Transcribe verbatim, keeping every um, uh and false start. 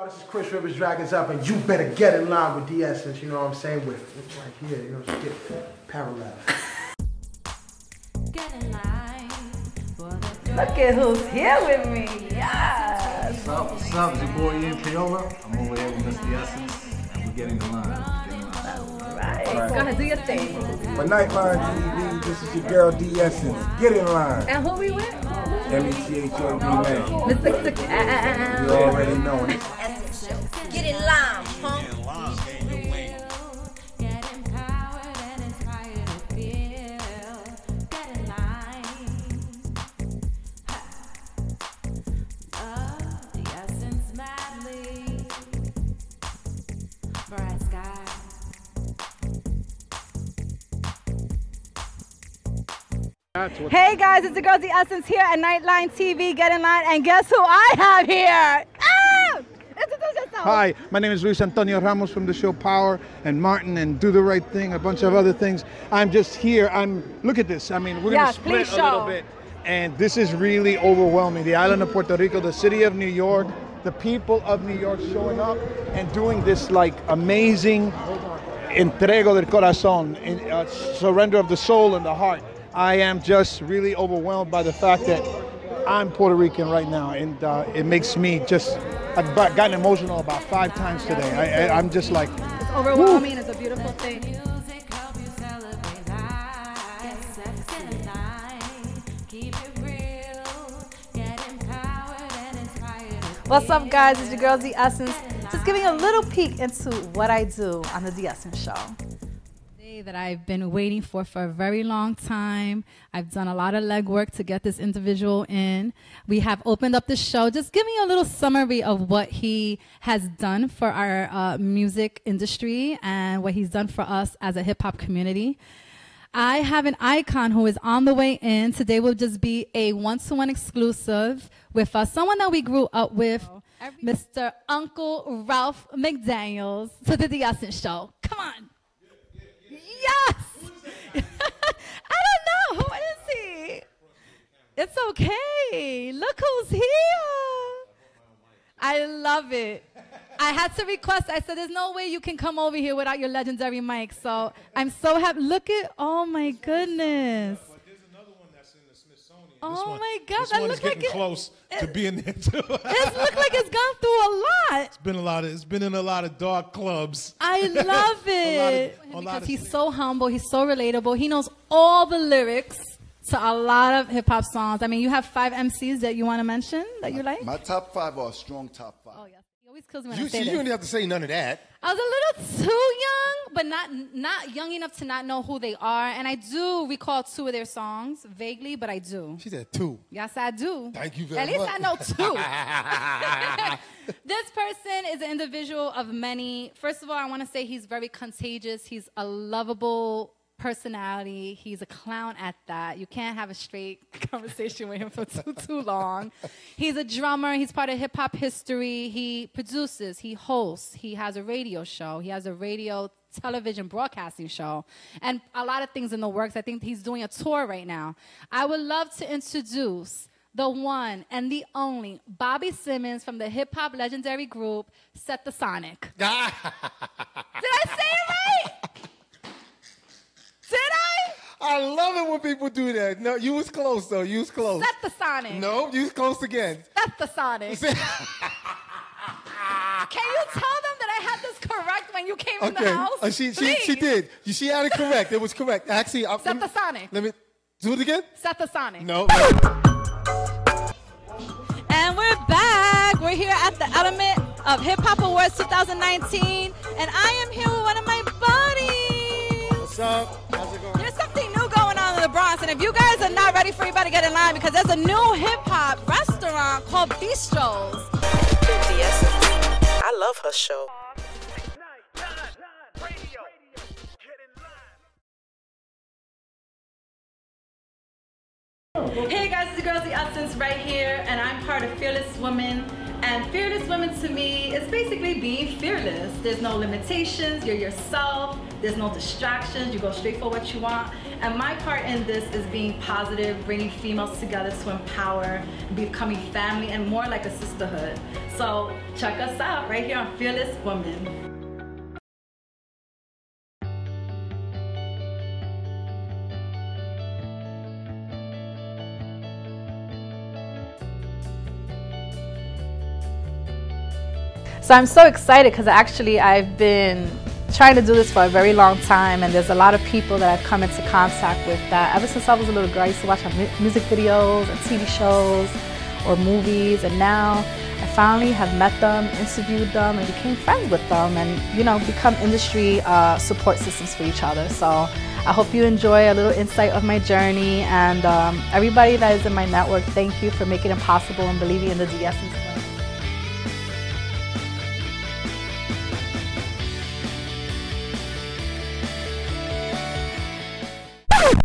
Yo, this is Chris Rivers, Dragons Up, and you better get in line with D Essence, you know what I'm saying, with it's right here, you know, skip parallel. Get in line. Look at who's here with me, yes! What's up, what's up? It's your boy Ian Payola. I'm over here with Miss D Essence, and we're getting in line. Getting in line. All right, All right. Go ahead, do your thing. For Nightline T V, this is your girl D Essence. Get in line. And who we with? M E T H O D man. Mister Cat. You already know it. Get in line, punk. Hey guys, it's the girl D Essence here at Nightline T V. Get in line, and guess who I have here? Ah! Introduce yourself. Hi, my name is Luis Antonio Ramos from the show Power and Martin and Do the Right Thing, a bunch of other things. I'm just here. I'm look at this. I mean, we're yes, gonna split please a little bit, and this is really overwhelming. The island of Puerto Rico, the city of New York, the people of New York showing up and doing this like amazing entrego del corazón, in, uh, surrender of the soul and the heart. I am just really overwhelmed by the fact that I'm Puerto Rican right now, and uh, it makes me just, I've gotten emotional about five times today. I, I, I'm just like, it's overwhelming. Woo. It's a beautiful thing. What's up, guys? It's your girl D Essence. Just giving a little peek into what I do on the D Essence Show. That I've been waiting for for a very long time. I've done a lot of legwork to get this individual in. We have opened up the show. Just give me a little summary of what he has done for our uh, music industry and what he's done for us as a hip-hop community. I have an icon who is on the way in. Today will just be a one-to-one exclusive with uh, someone that we grew up with, Mister Uncle Ralph McDaniels, to the D Essence Show. Come on. Yes! I don't know. Who is he? It's okay. Look who's here. I love it. I had to request. I said, there's no way you can come over here without your legendary mic. So I'm so happy. Look at, oh my goodness. There's another one that's in the Smithsonian. Oh one, my God. This that one looks is getting like close it, to being there too. It looks like it's gone through a lot. It's been a lot of, it's been in a lot of dark clubs. I love it. a lot of, a because lot of he's so humble, he's so relatable. He knows all the lyrics to a lot of hip hop songs. I mean, you have five M Cs that you want to mention that you like? My top five are a strong top five. Oh, yes. He always kills me when You I say see, this. you didn't have to say none of that. I was a little too young, but not not young enough to not know who they are. And I do recall two of their songs, vaguely, but I do. She said two. Yes, I do. Thank you very At least much. I know two. This person is an individual of many. First of all, I want to say he's very contagious. He's a lovable personality. He's a clown at that. You can't have a straight conversation with him for too, too long. He's a drummer. He's part of hip-hop history. He produces. He hosts. He has a radio show. He has a radio television broadcasting show. And a lot of things in the works. I think he's doing a tour right now. I would love to introduce the one and the only Bobby Simmons from the hip-hop legendary group, Set the Sonic. Did I say it right? Did I? I love it when people do that. No, you was close, though. You was close. Set the Sonic. No, you was close again. Set the Sonic. Can you tell them that I had this correct when you came okay. in the house? Uh, she, she, she did. She had it correct. It was correct. Actually, I, Set the Sonic. Let me do it again. Set the Sonic. No. And we're back. We're here at the Element of Hip Hop Awards twenty nineteen, and I am here with one of my buddies. What's up? How's it going? There's something new going on in the Bronx, and if you guys are not ready for it, you better get in line because there's a new hip hop restaurant called Bistros. I love her show. Hey guys, it's the girl D Essence right here, and I'm part of Fearless Women. And Fearless Women to me is basically being fearless. There's no limitations, you're yourself. There's no distractions. You go straight for what you want. And my part in this is being positive, bringing females together to empower, becoming family, and more like a sisterhood. So check us out right here on Fearless Woman. So I'm so excited because actually I've been trying to do this for a very long time, and there's a lot of people that I've come into contact with that ever since I was a little girl. I used to watch music videos and T V shows or movies, and now I finally have met them, interviewed them, and became friends with them, and you know, become industry uh, support systems for each other. So I hope you enjoy a little insight of my journey, and um, everybody that is in my network, thank you for making it possible and believing in the D Essence.